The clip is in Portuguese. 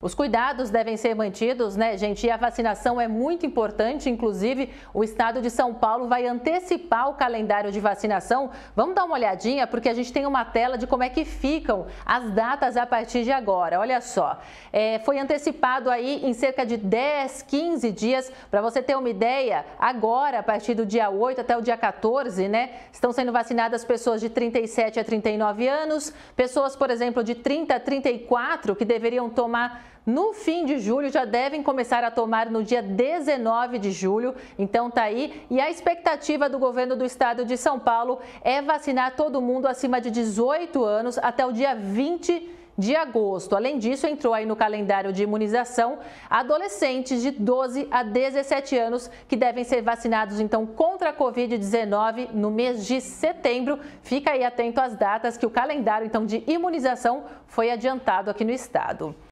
Os cuidados devem ser mantidos, né, gente? E a vacinação é muito importante. Inclusive, o estado de São Paulo vai antecipar o calendário de vacinação. Vamos dar uma olhadinha, porque a gente tem uma tela de como é que ficam as datas a partir de agora. Olha só, foi antecipado aí em cerca de 10, 15 dias. Para você ter uma ideia, agora, a partir do dia 8 até o dia 14, né, estão sendo vacinadas pessoas de 37 a 39 anos, pessoas, por exemplo, de 30 a 34, que deveriam tomar no fim de julho, já devem começar a tomar no dia 19 de julho, então tá aí. E a expectativa do governo do estado de São Paulo é vacinar todo mundo acima de 18 anos até o dia 20 de agosto. Além disso, entrou aí no calendário de imunização adolescentes de 12 a 17 anos que devem ser vacinados então contra a Covid-19 no mês de setembro. Fica aí atento às datas que o calendário então de imunização foi adiantado aqui no estado.